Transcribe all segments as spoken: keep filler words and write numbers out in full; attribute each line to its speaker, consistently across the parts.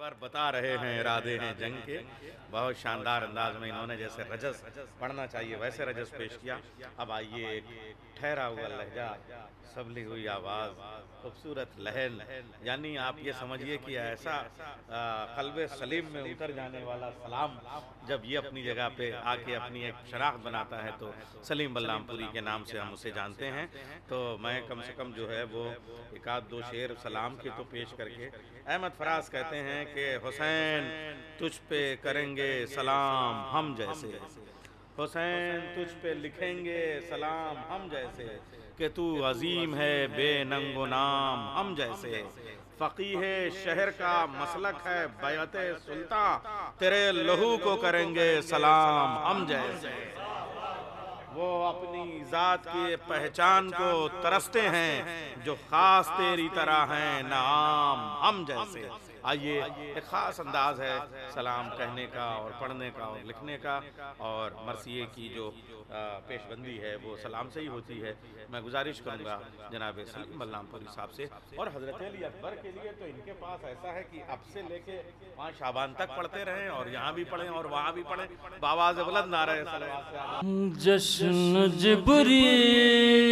Speaker 1: बार बता रहे हैं इरादे हैं जंग के। बहुत शानदार अंदाज में इन्होंने जैसे रजस पढ़ना चाहिए वैसे रजस पेश किया। अब आइए एक ठहरा हुआ लहजा, सबली हुई आवाज़, खूबसूरत लहन, यानी आप ये समझिए कि ऐसा कल्बे सलीम में उतर जाने वाला सलाम जब ये अपनी जगह पे आके अपनी एक शनाख्त बनाता है तो सलीम बल्लामपुरी के नाम से हम उसे जानते हैं। तो मैं कम से कम जो है वो एक आध दो शेर सलाम के तो पेश करके। अहमद फराज कहते हैं कि हुसैन तुझ पे करेंगे सलाम हम जैसे, हुसैन तुझ पे लिखेंगे सलाम हम जैसे, कि तू अजीम है बेनंगो नाम हम जैसे, फ़क़ीह शहर का मसलक है बैअत सुल्तान, तेरे लहू को करेंगे सलाम हम जैसे। वो अपनी ज़ात की पहचान को तरसते हैं जो ख़ास तेरी तरह हैं नाम हम जैसे। आइए एक ख़ास अंदाज है सलाम कहने का और पढ़ने का और लिखने का, और मरसिए की जो पेशबंदी है वो सलाम से ही होती है। मैं गुजारिश करूँगा जनाब सलीम बल्लामपुरी साहब से, और हज़रत अली अकबर के लिए तो इनके पास ऐसा है कि अब से लेके पाँच शाबान तक पढ़ते रहें और यहाँ भी पढ़ें और वहाँ भी पढ़ें, बावाज़ बुलंद आ रहे हैं।
Speaker 2: जश्न जिब्रील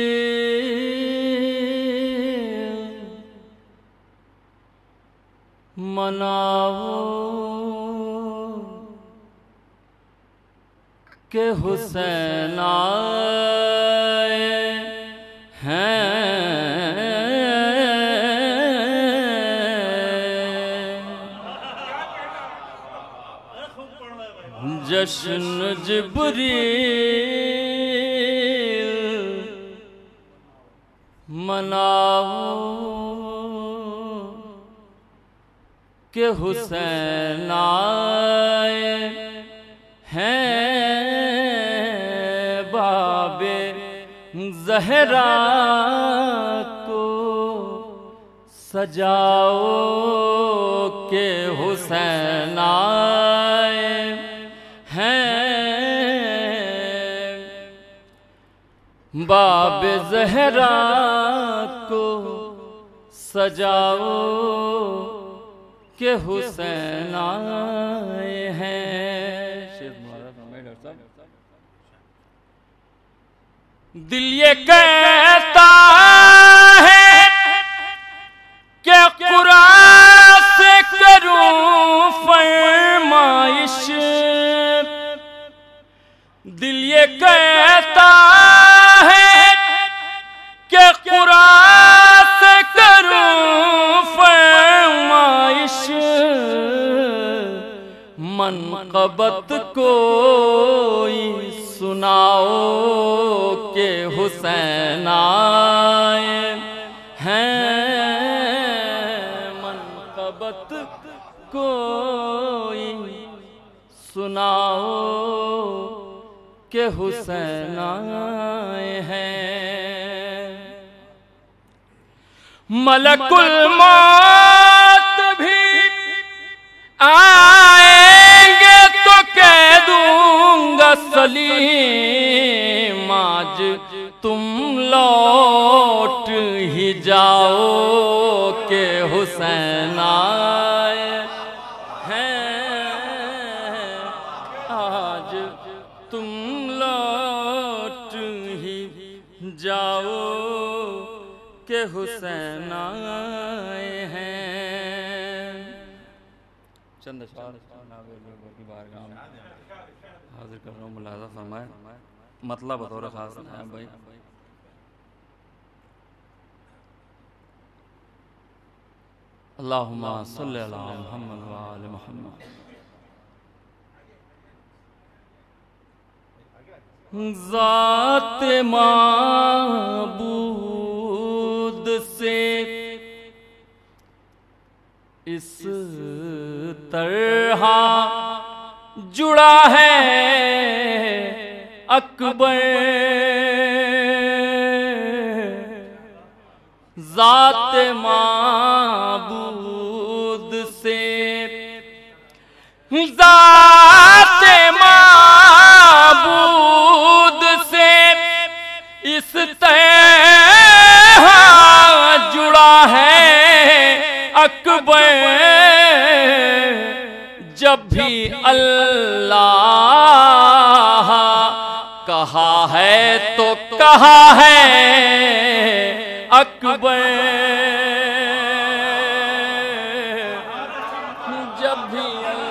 Speaker 2: मनाओ के हुसैन आए हैं, जश्न जिब्रील मनाओ के हुसैन आए हैं, बाबे ज़हरा को सजाओ के हुसैन आए हैं, बाबे ज़हरा को सजाओ के हुसैन आए हैं। दिल ये कहता है कि कुरान से करूं फरमाइश, दिल ये कहता है कि कुरान से करूं फरमाइश, मनक़बत कोई सुनाओ के हुसैन आए हैं, मनक़बत कोई सुनाओ के हुसैन आए हैं। मलकुल मौत भी आएंगे तो कह दूंगा सलीम आज तुम लौट ही जाओ के हुसैन आए हैं, आज तुम लौट ही जाओ के हुसैन आए हैं। चंद हाजिर कर रहा हूँ, मुलाज़ा फरमाए, मतलब बतौर खास है भाई। अल्लाहुम्मा सल्ली अला मुहम्मद व आले मुहम्मद। ज़ात माबूद से इस तरह जुड़ा है अकबर, ज़ात माबूद से, ज़ात माबूद से इस तरह जुड़ा है अकबर, भी अल्लाह कहा है तो कहा है अकबर, जब भी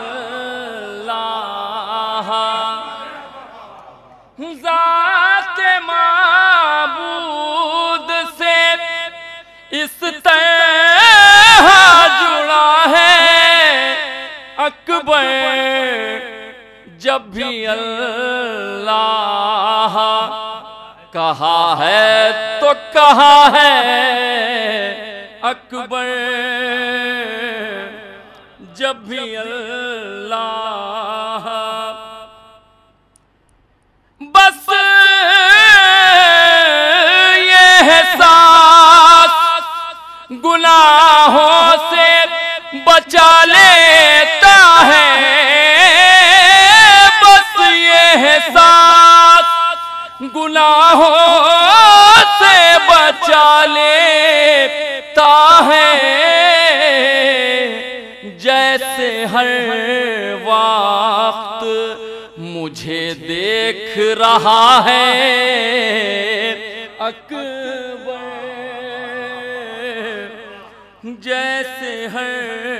Speaker 2: अल्लाह ज़ात माबूद से इस तरह जुड़ा है अकबर, जब भी अल्लाह कहा है तो कहा है अकबर, जब भी अल्लाह। बस ये एहसास गुनाहों से बचा लेता है, बस ये एहसास गुनाहों से बचा लेता है, जैसे हर वक्त मुझे देख रहा है अकबर, जैसे हर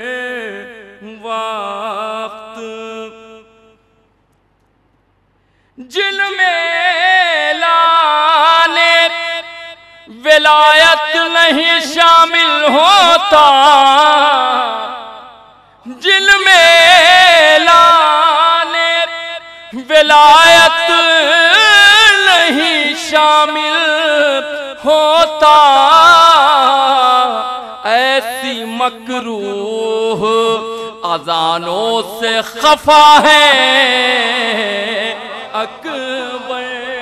Speaker 2: वक्त। जिनमें लाने विलायत नहीं शामिल होता, जिनमें लाने विलायत नहीं शामिल होता, ऐसी मकरूह अज़ानों से खफा है अकबर,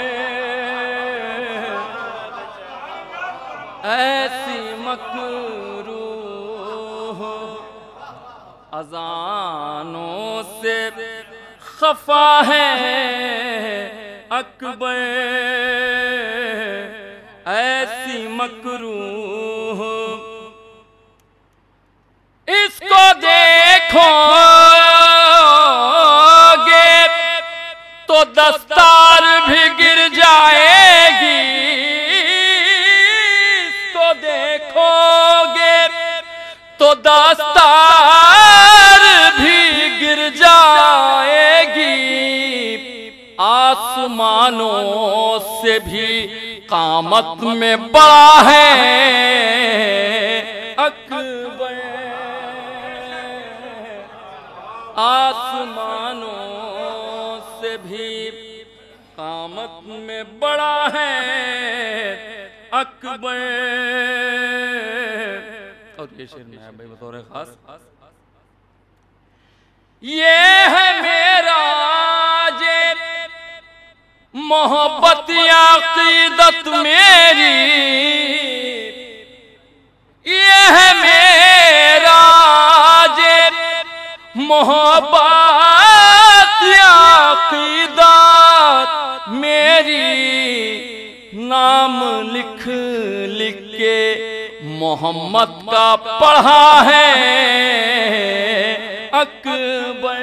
Speaker 2: ऐसी मकरूह अज़ानों से खफा है अकबर, ऐसी मकरूह। इसको देखोगे तो दस्तार भी गिर जाएगी, इसको देखोगे तो दस्तार भी गिर जाएगी, आसमानों से भी कामत में बड़ा है अकबर, आसमानों से भी कामत में बड़ा है अकबर। और ये शेर में है भाई बतौर खास, ये है मेरा जे मोहब्बत अक़ीदत मेरी, ये है मेरा जे मोहब्बत अक़ीदत मेरी, नाम लिख लिख के मोहम्मद का पढ़ा है अकबर,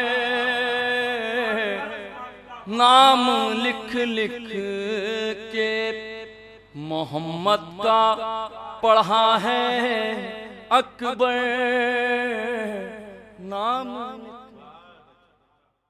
Speaker 2: नाम लिख लिख के मोहम्मद का पढ़ा है अकबर, नाम